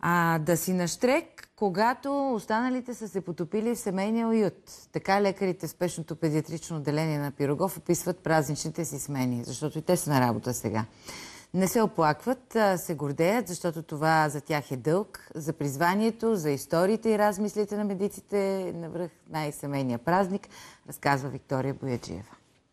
Да си нащрек, когато останалите са се потопили в семейния уют. Така лекарите в спешното педиатрично отделение на Пирогов описват празничните си смени, защото и те са на работа сега. Не се оплакват, се гордеят, защото това за тях е дълг, за призванието, за историите и размислите на медиците навръх най-семейния празник, разказва Виктория Бояджиева.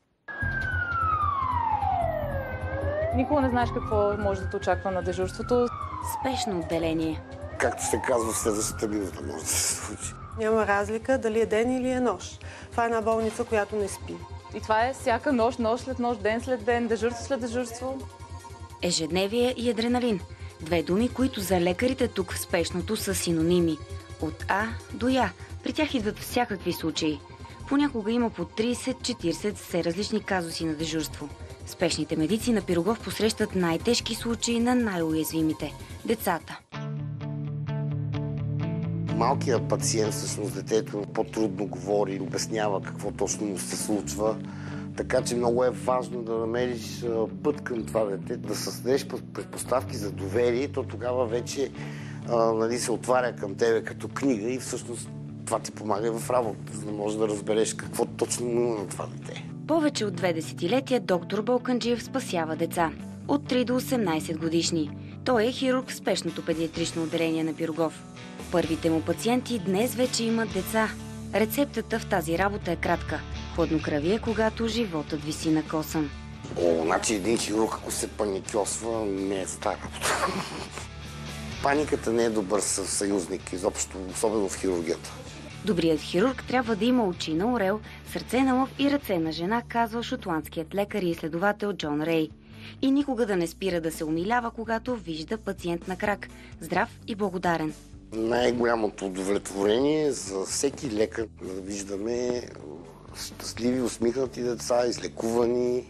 Никога не знаеш какво може да те очаква на дежурството. Спешно отделение. Както се казва, в следващата минута може да се случи. Няма разлика дали е ден или е нощ. Това е една болница, която не спи. И това е всяка нощ, нощ след нощ, ден след ден, дежурство след дежурство. Ежедневие и адреналин. Две думи, които за лекарите тук в спешното са синоними. От А до Я. При тях идват всякакви случаи. Понякога има по 30-40 все различни казуси на дежурство. Спешните медици на Пирогов посрещат най-тежки случаи на най-уязвимите – децата. Малкият пациент, всъщност детето, по-трудно говори, обяснява какво точно му се случва. Така че много е важно да намериш път към това дете, да създадеш предпоставки за доверие, то тогава вече се отваря към тебе като книга и всъщност това ти помага и в работа, за да можеш да разбереш какво точно има на това дете. Повече от 2 десетилетия доктор Балканджиев спасява деца. От 3 до 18 годишни. Той е хирург в спешното педиатрично отделение на Пирогов. Първите му пациенти днес вече имат деца. Рецептата в тази работа е кратка. Хладнокръвие, когато животът виси на косъм. Значи един хирург, ако се паникьосва, не е стара работа. Паниката не е добър съюзник, изобщо, особено в хирургията. Добрият хирург трябва да има очи на орел, сърце на лъв и ръце на жена, казва шотландският лекар и изследовател Джон Рей. И никога да не спира да се умилява, когато вижда пациент на крак, здрав и благодарен. Най-голямото удовлетворение за всеки лекар да виждаме щастливи, усмихнати деца, излекувани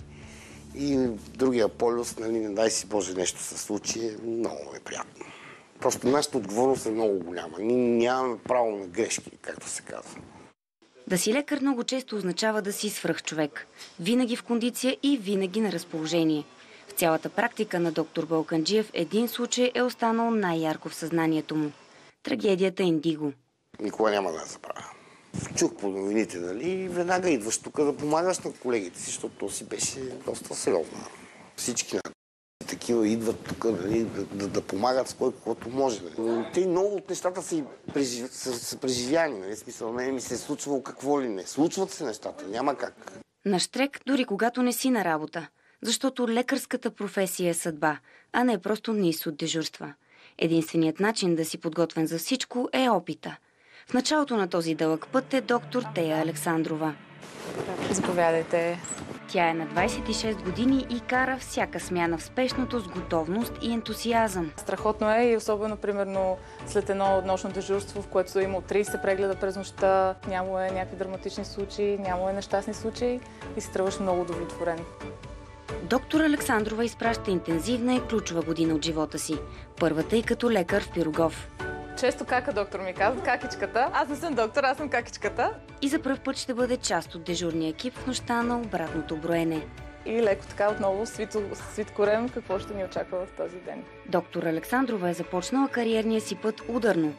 и другия полюс, не дай си Боже нещо се случи, много е приятно. Просто нашата отговорност е много голяма. Ние нямаме право на грешки, както се казва. Да си лекар много често означава да си свръхчовек. Винаги в кондиция и винаги на разположение. В цялата практика на доктор Балканджиев един случай е останал най-ярко в съзнанието му. Трагедията Индиго. Никога няма да я забравя. Чух по новините, и веднага идваш тук да помагаш на колегите си, защото то си беше доста сериозно. Всички такива идват тук да помагат с кой каквото може. Те много от нещата са преживяни. В смисъл, ми се е случвало какво ли не. Случват се нещата, няма как. На щрек, дори когато не си на работа. Защото лекарската професия е съдба, а не просто низ от дежурства. Единственият начин да си подготвен за всичко е опита. В началото на този дълъг път е доктор Тея Александрова. Заповядайте. Тя е на 26 години и кара всяка смяна в спешното с готовност и ентусиазъм. Страхотно е и особено, примерно, след едно нощно дежурство, в което е имало 30 прегледа през нощта, нямало е някакви драматични случаи, нямало е нещастни случаи и се тръгваш много удовлетворен. Доктор Александрова изпраща интензивна и ключова година от живота си. Първата и като лекар в Пирогов. Често кака доктор ми казва, какичката. Аз не съм доктор, аз съм какичката. И за пръв път ще бъде част от дежурния екип в нощта на обратното броене. И леко така отново свит корем, какво ще ни очаква в този ден. Доктор Александрова е започнала кариерния си път ударно.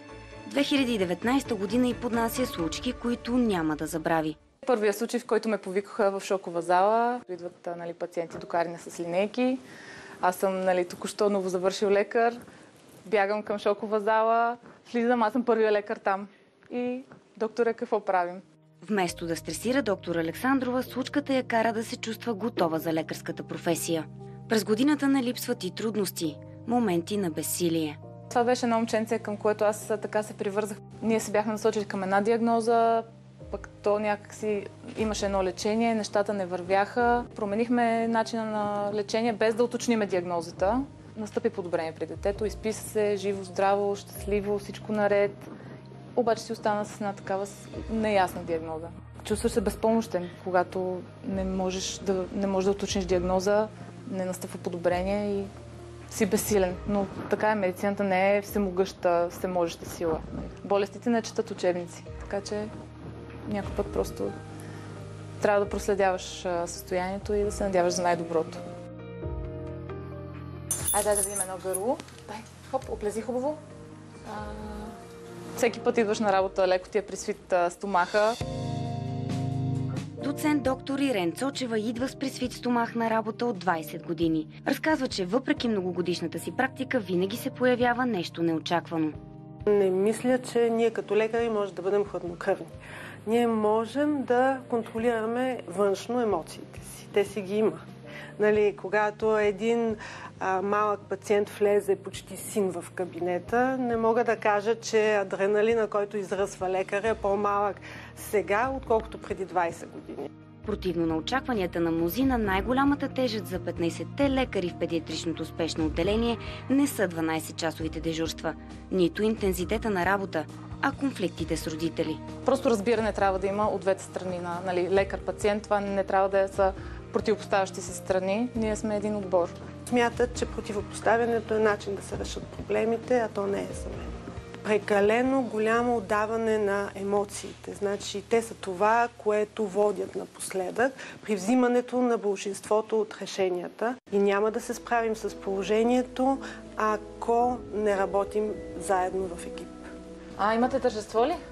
2019 година и поднася случки, които няма да забрави. Първият случай, в който ме повикаха в шокова зала, идват пациенти докарани с линейки. Аз съм току-що новозавършил лекар, бягам към шокова зала, влизам, аз съм първият лекар там. И докторе, какво правим? Вместо да стресира доктор Александрова, случката я кара да се чувства готова за лекарската професия. През годината не липсват и трудности, моменти на безсилие. Това беше едно момченце, към което аз така се привързах. Ние се бяхме насочили към една диагноза, пък то някакси имаше едно лечение, нещата не вървяха. Променихме начина на лечение, без да уточниме диагнозата. Настъпи подобрение при детето, изписа се живо, здраво, щастливо, всичко наред. Обаче си остана с една такава неясна диагноза. Чувстваш се безпомощен, когато не можеш да уточниш диагноза, не настъпва подобрение и си безсилен. Но така е, медицината не е всемогъща, всеможеща сила. Болестите не четат учебници, така че някой път просто трябва да проследяваш състоянието и да се надяваш за най-доброто. Дай да видим едно гърло. Дай, хоп, оплези хубаво. Всеки път идваш на работа, леко ти е присвит стомаха. Доцент доктор Ирен Цочева идва с присвит стомах на работа от 20 години. Разказва, че въпреки многогодишната си практика винаги се появява нещо неочаквано. Не мисля, че ние като лекари може да бъдем хладнокръвни. Ние можем да контролираме външно емоциите си. Те си ги има. Нали, когато един малък пациент влезе почти син в кабинета, не мога да кажа, че адреналина, който изръсва лекаря, е по-малък сега, отколкото преди 20 години. Противно на очакванията на мнозина, най-голямата тежест за 15-те лекари в педиатричното спешно отделение не са 12-часовите дежурства, нито интензитета на работа, а конфликтите с родители. Просто разбиране трябва да има от двете страни на лекар-пациент. Това не трябва да са противопоставящи се страни. Ние сме един отбор. Смятат, че противопоставянето е начин да се решат проблемите, а то не е за мен. Прекалено голямо отдаване на емоциите. Значи те са това, което водят напоследък при взимането на большинството от решенията. И няма да се справим с положението, ако не работим заедно в екип. Имате тържество ли?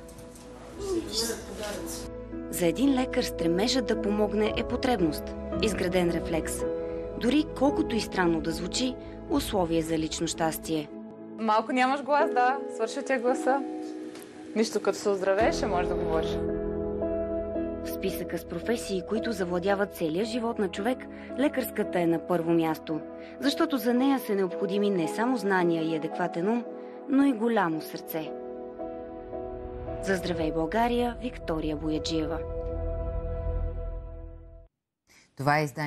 За един лекар стремежът да помогне е потребност, изграден рефлекс. Дори колкото и странно да звучи, условие за лично щастие. Малко нямаш глас, да. Свърши ти гласа. Нищо, като се оздравееш, ще можеш да говориш. В списъка с професии, които завладяват целия живот на човек, лекарската е на първо място, защото за нея са необходими не само знания и адекватен ум, но и голямо сърце. За Здравей България, Виктория Бояджиева. Това е издание